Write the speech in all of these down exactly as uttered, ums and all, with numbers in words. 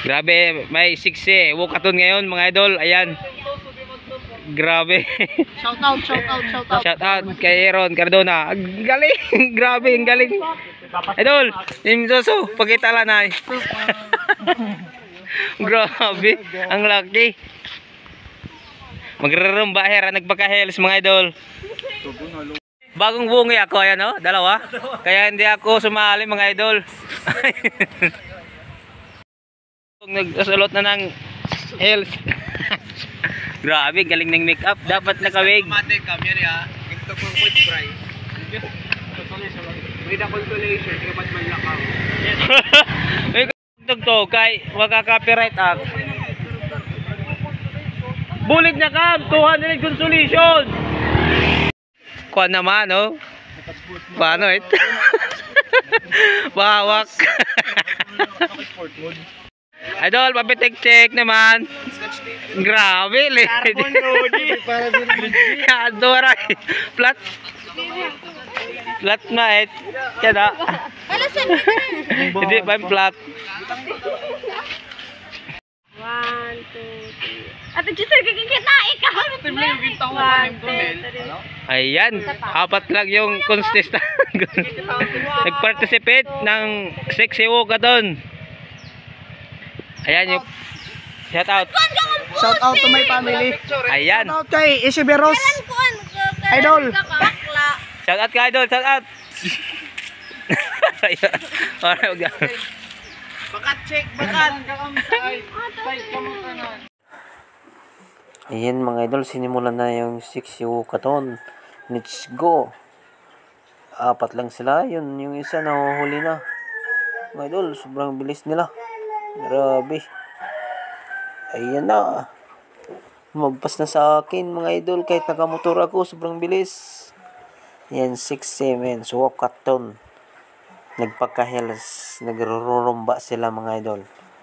Grabe, may siksi walkathon ngayon mga idol. Ayan. Grabe. Shout out, shout out, shout out. Shout out kay Aaron Cardona. Ang galing. Grabe, ang galing. Idol, Team Soso, pakita lang na. Grabe, ang laki. Magrarumba hera, nagpaka-heels mga idol. Bagong bungi ako, ayan o, dalawa. Kaya hindi ako sumali mga idol. Nagsulot na ng heels. Grabe, galing ng makeup. Dapat nakawig. Matik kami yan ya. Ito po food fry. May na consolation, dapat man lakaw. May to kay magka-copyright act. Bulit na ka, two hundred consolation. Kuha naman, oh. Paano ito? Bawak. Idol, papitik-tik naman. Grabe, lady. Adora. Flat. Flat na eh. Kaya hindi pa yung flat. One, two, three. At just kikita ikaw. Ayan, apat lang yung contestant. Nag-participate ng sexy walkathon. Ayan yung shout out. Shout out to my family. Ayan. Shout out kay Isiberos. Idol. Shout out kay Idol, shout out. Ayan. Bakat check, bakat. Ayan mga idol, sinimulan na yung sexy walkathon. Let's go. Apat lang sila, yun yung isa nahuhuli na. Mga idol, sobrang bilis nila. Grabe. Ayan na. Magpas na sa akin mga idol, kahit nakamotor ako, sobrang bilis. Ayan, sexy men, so walkathon. Nagpaka-heels, nagrurumba sila mga idol.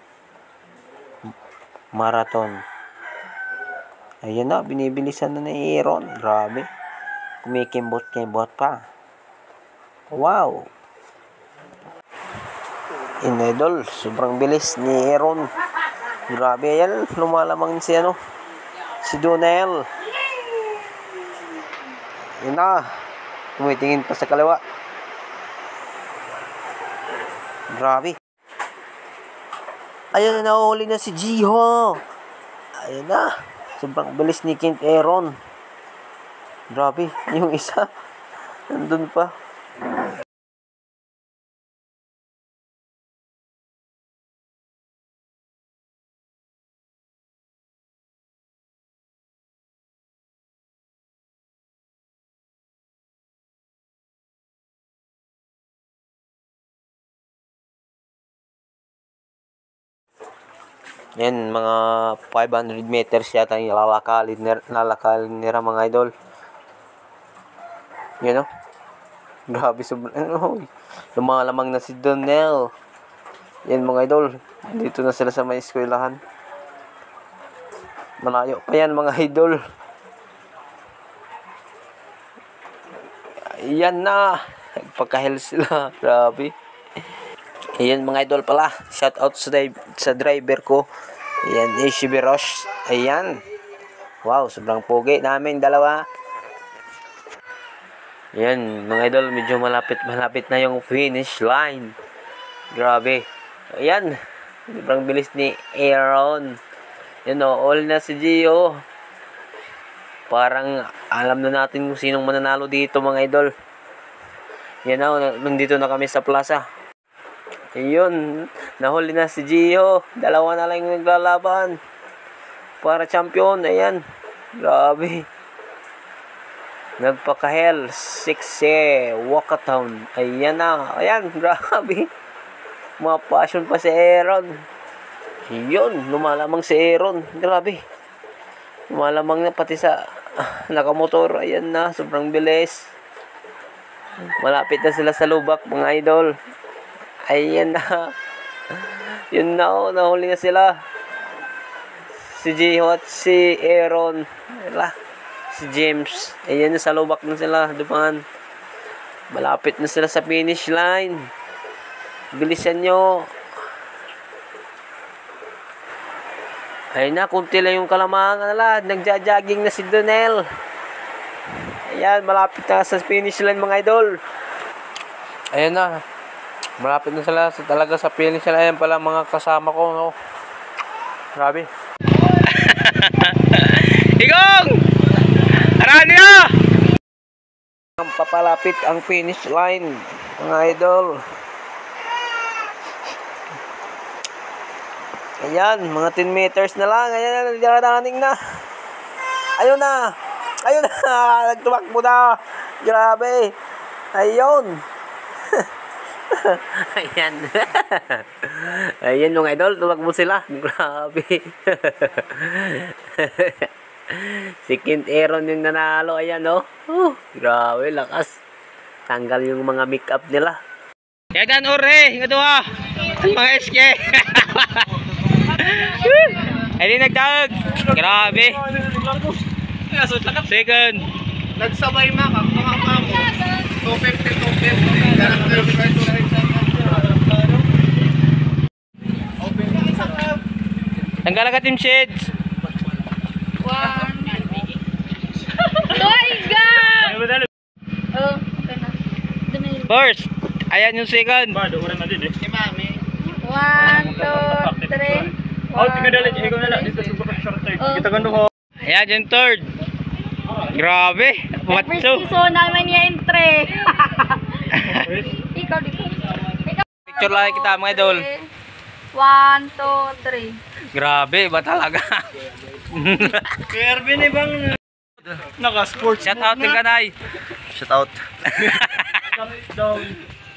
Marathon. Ayan na, binibilisan na ni Aaron. Grabe. Kumikimbot-kimbot pa. Wow. In idol, sobrang bilis ni Aaron. Grabe, ayan, lumalamang si ano, si Donel. Ayan na. Tumitingin pa sa kaliwa. Grabe. Ayan na, nahuhuli na si Jiho. Ayan na. Sobrang bilis ni Kent Aaron. Grabe. Yung isa, nandun pa. Yan, mga five hundred meters yata yung lalakalin nila, lalakalin nila mga idol. Yan o. Grabe, sobrang, ano, lumalamang na si Donel. Yan mga idol. Dito na sila sa may eskwelahan. Malayo pa yan mga idol. Yan na. Nagpakahil sila. Grabe. Ayan mga idol pala. Shout out sa, sa driver ko. Ayan, Isiberos. Ayan. Wow, sobrang pogi namin dalawa. Ayan, mga idol, medyo malapit malapit na yung finish line. Grabe. Ayan. Sobrang bilis ni Aaron. Yan o, all na si Gio. Parang alam na natin kung sinong mananalo dito mga idol. Yan o, nandito na kami sa plaza. Ayun, nahuli na si Gio. Dalawa na lang yung naglalaban para champion. Ayan, grabe. Nagpaka-hell, sexy walkathon. Ayan na, ayan, grabe. Mga passion pa si Aaron. Ayun, lumalamang si Aaron. Grabe. Lumalamang na pati sa ah, nakamotor. Ayan na, sobrang bilis. Malapit na sila sa lubak mga idol. Ayan na. Yun na o. Nahuli na sila. Si Gio at si Aaron. Wala. Si James. Ayan na sa lubak na sila. Dumaan. Malapit na sila sa finish line. Bilisan nyo. Ayun na, kunti lang yung kalamangan nila. Nagja-jogging na si Donel. Ayan, malapit na sa finish line mga idol. Ayan na. Malapit na sila sa, talaga sa finish line. Ayan pala mga kasama ko. No? Grabe. Igong! Arani na! Ang papalapit ang finish line mga idol. Ayan, mga ten meters na lang. Ayan, nagdaraning na. Ayun na. Ayun na. Nagtumakbo na. Grabe. Ayun. Ayan. Ayan mga idol. Tumakbo sila. Grabe. Si Kent Aaron yung nanalo. Ayan o. Oh. Uh, grabe. Lakas. Tanggal yung mga make-up nila. Yagan ore. Ito ha. Mga S K. Ay di nagtag. Grabe. Second. Nagsabay makak, mga kamo. two fifty, two fifty. Tanggal ka team shades. One. Toy gang! Oh, okay na. First. Ayan yung second. Ba, doon na din eh. Si Mami. One, two, three. Oh, tingnan dali, ikaw na lang dito sa short third. Kita gando ko. Ayan yung third. Grabe. What Every so? season naman niya entre. Ikaw dito. Ikaw. Picture lang kita mga idol. One, two, three. Grabe ba talaga? Kervin eh bang naka-sports. Shout out din kanay. Shout out. Down.